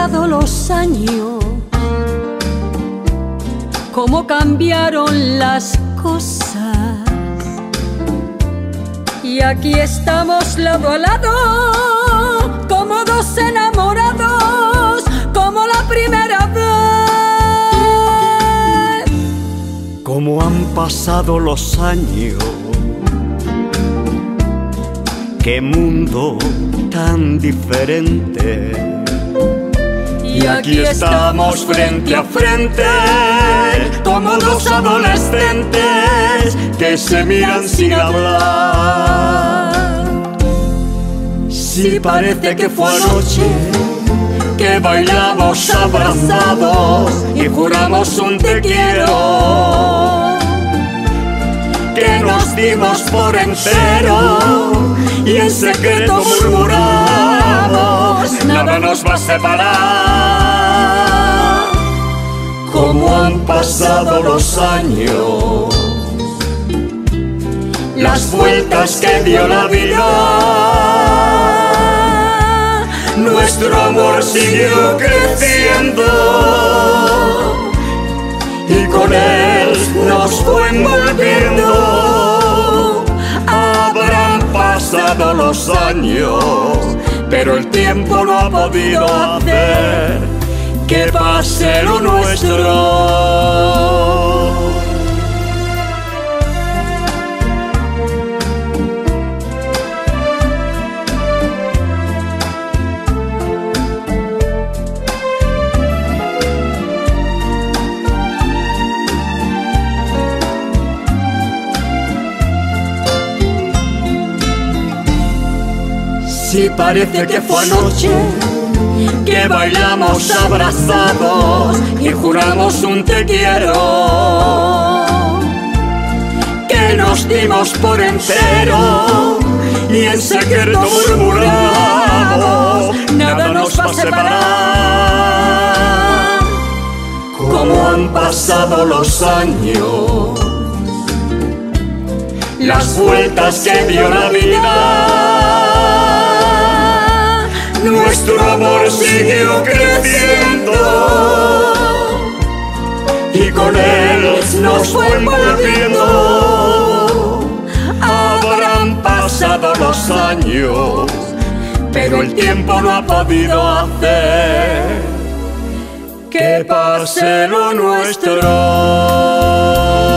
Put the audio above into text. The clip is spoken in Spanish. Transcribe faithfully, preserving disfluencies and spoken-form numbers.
pasado los años, cómo cambiaron las cosas, y aquí estamos lado a lado, como dos enamorados, como la primera vez. Cómo han pasado los años, qué mundo tan diferente. Y aquí estamos frente a frente, como dos adolescentes que se miran sin hablar. Si parece que fue anoche que bailamos abrazados y juramos un te quiero, que nos dimos por entero y en secreto murmuramos, nada nos va a separar. Cómo han pasado los años, las vueltas que dio la vida, nuestro amor siguió creciendo y con él nos fue envolviendo. Habrán pasado los años, pero el tiempo no ha podido hacer que pase lo nuestro. Si parece que fue anoche que bailamos abrazados y juramos un te quiero, que nos dimos por entero y en secreto murmuramos, nada nos va a separar. Cómo han pasado los años, las vueltas que dio la vida, nuestro amor siguió creciendo y con él nos fue envolviendo. Habrán pasado los años, pero el tiempo no ha podido hacer que pase lo nuestro.